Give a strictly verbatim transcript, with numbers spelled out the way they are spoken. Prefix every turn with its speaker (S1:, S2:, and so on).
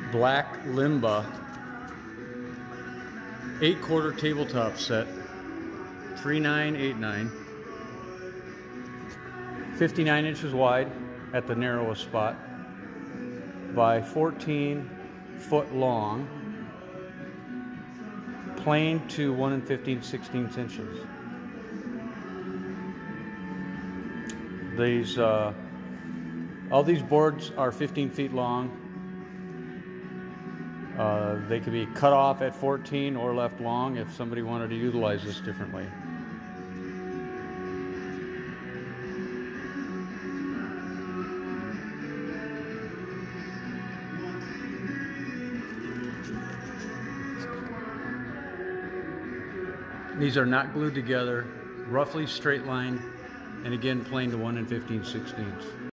S1: black Limba eight quarter tabletop set, three nine eight nine, fifty-nine inches wide at the narrowest spot by fourteen foot long, plain to one and fifteen sixteenths inches. These uh, all these boards are fifteen feet long. Uh, they could be cut off at fourteen or left long if somebody wanted to utilize this differently. These are not glued together, roughly straight line, and again plain to one and fifteen sixteenths.